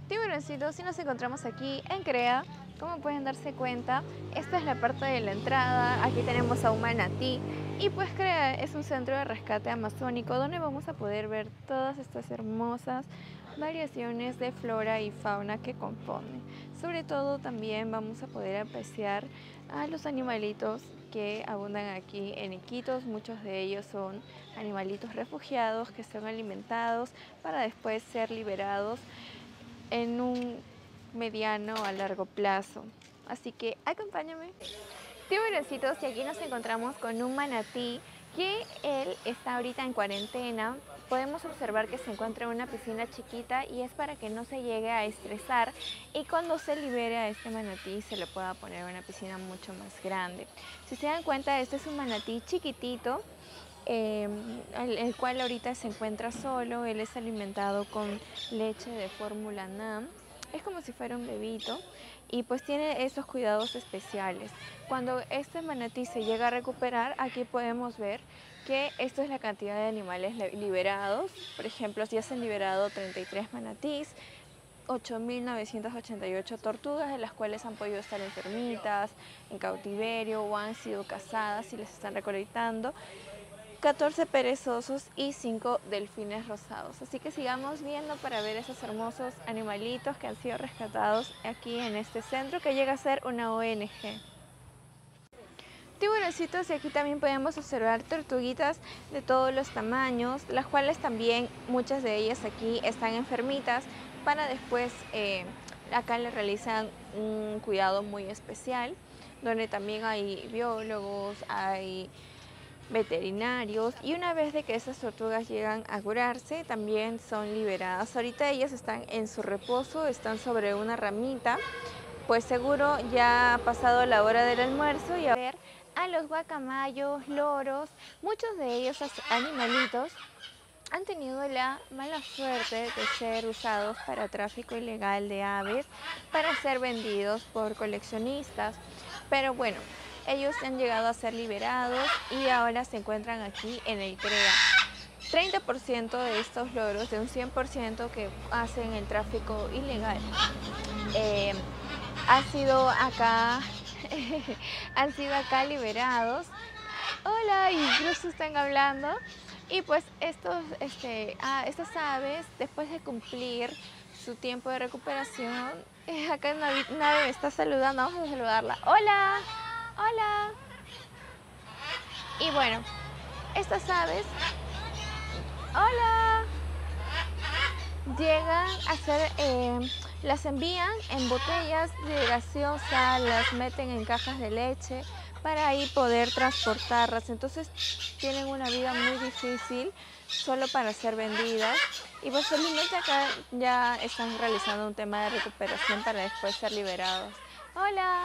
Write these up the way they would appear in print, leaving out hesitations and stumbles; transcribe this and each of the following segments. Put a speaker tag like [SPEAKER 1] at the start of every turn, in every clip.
[SPEAKER 1] Tiburoncitos, si nos encontramos aquí en CREA, como pueden darse cuenta, esta es la parte de la entrada, aquí tenemos a un manatí y pues CREA es un centro de rescate amazónico donde vamos a poder ver todas estas hermosas variaciones de flora y fauna que componen. Sobre todo también vamos a poder apreciar a los animalitos que abundan aquí en Iquitos. Muchos de ellos son animalitos refugiados que son alimentados para después ser liberados en un mediano a largo plazo. Así que acompáñame. Tiburoncitos, y aquí nos encontramos con un manatí que él está ahorita en cuarentena. Podemos observar que se encuentra en una piscina chiquita y es para que no se llegue a estresar y cuando se libere a este manatí se le pueda poner una piscina mucho más grande. Si se dan cuenta, este es un manatí chiquitito, el cual ahorita se encuentra solo. Él es alimentado con leche de fórmula NAM. Es como si fuera un bebito y pues tiene esos cuidados especiales. Cuando este manatí se llega a recuperar, aquí podemos ver que esto es la cantidad de animales liberados. Por ejemplo, ya se han liberado 33 manatís, 8.988 tortugas, de las cuales han podido estar enfermitas, en cautiverio o han sido cazadas y les están recolectando, 14 perezosos y 5 delfines rosados. Así que sigamos viendo para ver esos hermosos animalitos que han sido rescatados aquí en este centro que llega a ser una ONG. Tiburoncitos, y aquí también podemos observar tortuguitas de todos los tamaños, las cuales también muchas de ellas aquí están enfermitas para después acá le realizan un cuidado muy especial donde también hay biólogos, hay veterinarios y una vez de que esas tortugas llegan a curarse también son liberadas. Ahorita ellas están en su reposo, están sobre una ramita, pues seguro ya ha pasado la hora del almuerzo y a ver a los guacamayos, loros, muchos de ellos animalitos han tenido la mala suerte de ser usados para tráfico ilegal de aves, para ser vendidos por coleccionistas. Pero bueno, ellos han llegado a ser liberados y ahora se encuentran aquí en el CREA. 30% de estos loros, de un 100% que hacen el tráfico ilegal, eh, han sido acá, han sido acá liberados. Hola, incluso están hablando. Y pues estas aves, después de cumplir su tiempo de recuperación, acá Nave me está saludando, vamos a saludarla. Hola, hola. Y bueno, estas aves, hola, llegan a ser, las envían en botellas de gaseosa, las meten en cajas de leche para ahí poder transportarlas. Entonces tienen una vida muy difícil solo para ser vendidas y pues felizmente acá ya están realizando un tema de recuperación para después ser liberados. Hola.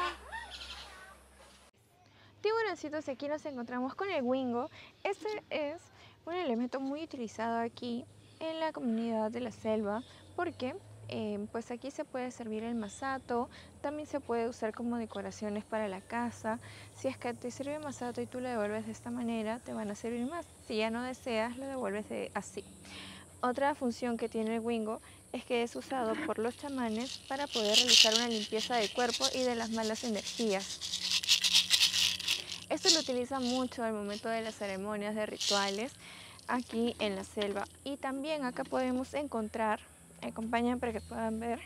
[SPEAKER 1] Tiburoncitos, aquí nos encontramos con el wingo. Este es un elemento muy utilizado aquí en la comunidad de la selva porque pues aquí se puede servir el masato, también se puede usar como decoraciones para la casa. Si es que te sirve masato y tú lo devuelves de esta manera, te van a servir más. Si ya no deseas, lo devuelves así. Otra función que tiene el wingo es que es usado por los chamanes para poder realizar una limpieza del cuerpo y de las malas energías. Esto lo utiliza mucho al momento de las ceremonias de rituales aquí en la selva. Y también acá podemos encontrar, acompañen para que puedan ver,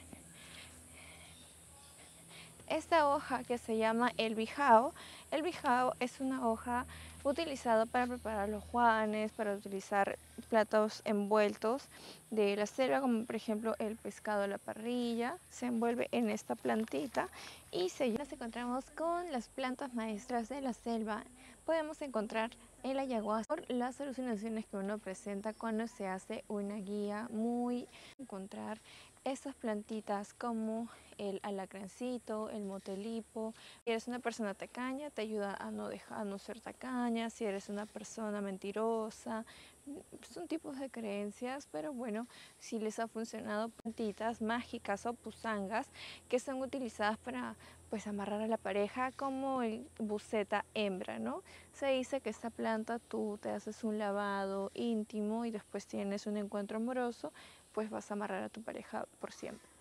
[SPEAKER 1] esta hoja que se llama el bijao. El bijao es una hoja utilizada para preparar los juanes, para utilizar platos envueltos de la selva, como por ejemplo el pescado a la parrilla. Se envuelve en esta plantita y nos encontramos con las plantas maestras de la selva. Podemos encontrar el ayahuasca por las alucinaciones que uno presenta cuando se hace una guía. Encontrar estas plantitas como el alacrancito, el motelipo. Si eres una persona tacaña, te ayuda a no ser tacaña. Si eres una persona mentirosa, son tipos de creencias, pero bueno, si les ha funcionado, plantitas mágicas o pusangas que son utilizadas para pues amarrar a la pareja, como el buceta hembra, ¿no? Se dice que esta planta tú te haces un lavado íntimo y después tienes un encuentro amoroso, pues vas a amarrar a tu pareja por siempre.